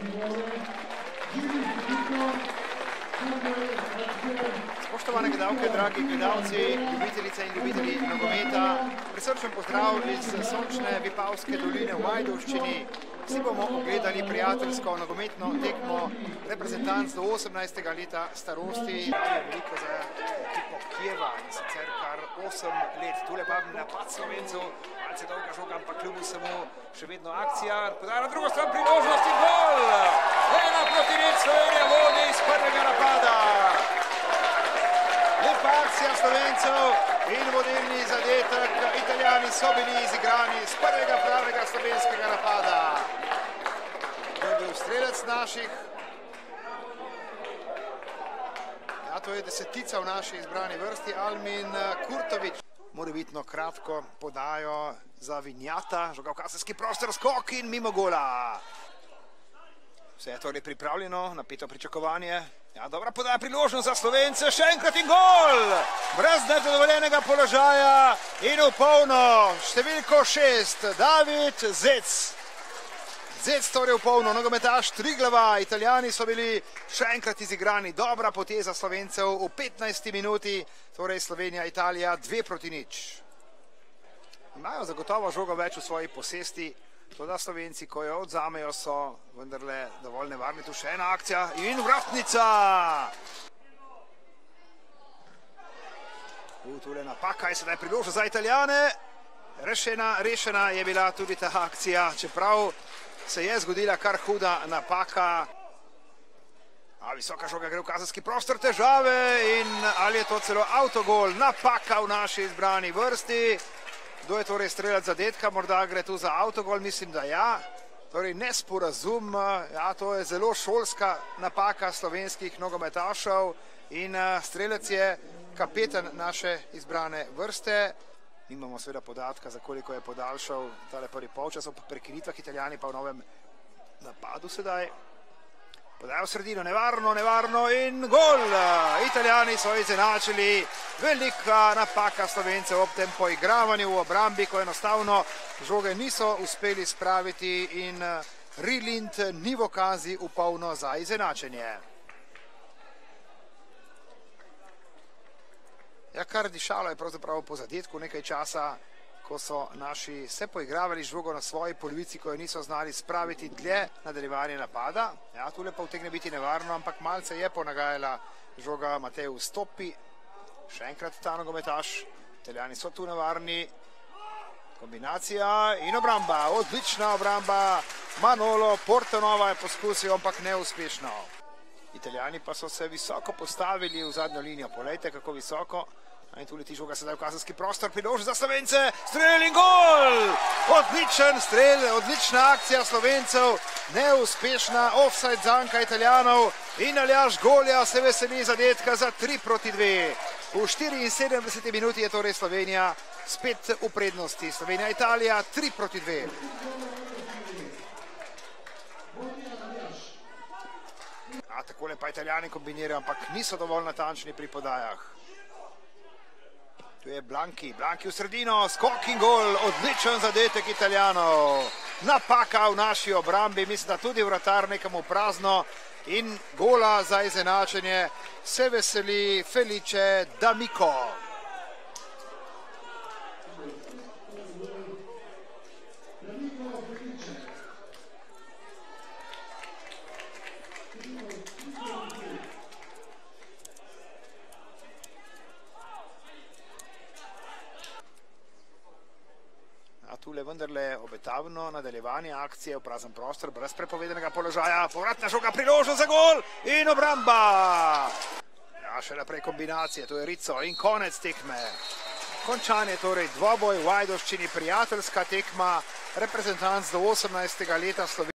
Spoštovane gledalke, dragi gledalci, ljubitelice in ljubitelji nogometa, prisrčen pozdrav iz sončne Vipavske doline v Ajdovščini. Vsi bomo ogledali prijateljsko nogometno tekmo reprezentanc do 18. leta starosti. Veliko za ekipo Kijeva in sicer kar 8 let. Tule pa napad Slovencev, malce dolga žoga, ampak kljub vsemu še vedno akcija. Podaja na drugo stran priložnost in gol! 1-0 Slovenija vodi iz prvega napada. Lepa akcija Slovencev in vodilni zadetek. Italijani so bili izigrani z prvega pravega slovenskega napada. To je bil strelec naših. Ja, to je desetica v naši izbrani vrsti, Almin Kurtović. Morebitno kratko podajo za Vinjata, žoga v kazenski prostor, skok in mimo gola. Vse je torej pripravljeno, napeto pričakovanje. Ja, dobra podaja, priložnost za Slovence, še enkrat in gol! Brez nezadovoljenega položaja in v polno, številko 6, David Zec. Zec torej v polno, nogometaš Triglava, Italijani so bili še enkrat izigrani. Dobra poteza Slovencev v 15. minuti, torej Slovenija, Italija 2-0. Imajo zagotovo žogo več v svoji posesti, toda Slovenci, ko jo odzamejo, so vendarle dovolj nevarni. Tu še ena akcija in vratnica. Tule napaka je sedaj priložnost za Italijane. Rešena je bila tudi ta akcija, čeprav se je zgodila kar huda napaka. Visoka žoga gre v kazenski prostor, težave in ali je to celo avtogol, napaka v naši izbrani vrsti. Kdo je torej strelec zadetka, morda gre tu za avtogol, mislim, da ja. Torej nesporazum, ja, to je zelo šolska napaka slovenskih nogometašev in strelec je kapetan naše izbrane vrste. Nimamo seveda podatka, za koliko je podaljšal tale prvi polčas ob prekinitvah, Italijani pa v novem napadu sedaj. Podajo v sredino, nevarno in gol! Italijani so izenačili, velika napaka Slovencev ob tem poigravanju v obrambi, ko enostavno žoge niso uspeli spraviti in Rilint ni v okazi v polno za izenačenje. Ja, kar dišalo je pravzaprav po zadetku nekaj časa, ko so naši se poigravali žogo na svoji polovici, ko jo niso znali spraviti dlje nadaljevanje napada. Ja, tule pa utegne biti nevarno, ampak malce je ponagajala žoga, Matej vstopi. Še enkrat ta nogometaš, Italijani so tu nevarni. Kombinacija in obramba, odlična obramba. Manolo Portanova je poskusil, ampak neuspešno. Italijani pa so se visoko postavili v zadnjo linijo. Poglejte, kako visoko. In tu leti žoga sedaj v kazenski prostor, priložnost za Slovence, strel in gol! Odličen strel, odlična akcija Slovencev, neuspešna offside zanka Italijanov in Aljaž Golja se veseli zadetka za 3-2. V 74. minuti je torej Slovenija spet v prednosti. Slovenija, Italija 3-2. Takole pa Italijani kombinirajo, ampak niso dovolj natančni pri podajah. Tu je Blanki v sredino, skok in gol, odličen zadetek Italijanov. Napaka v naši obrambi, mislim, da tudi vratar nekam v prazno in gola za izenačenje se veseli Felice D'Amico. Tule vendarle obetavno nadaljevanje akcije v prazen prostor, brez prepovedanega položaja, povratna žoga, priložnost za gol in obramba. Ja, še naprej kombinacije, to je Rico in konec tekme. Končan je torej dvoboj v Ajdovščini, prijateljska tekma reprezentanc do 18. leta Slovenije.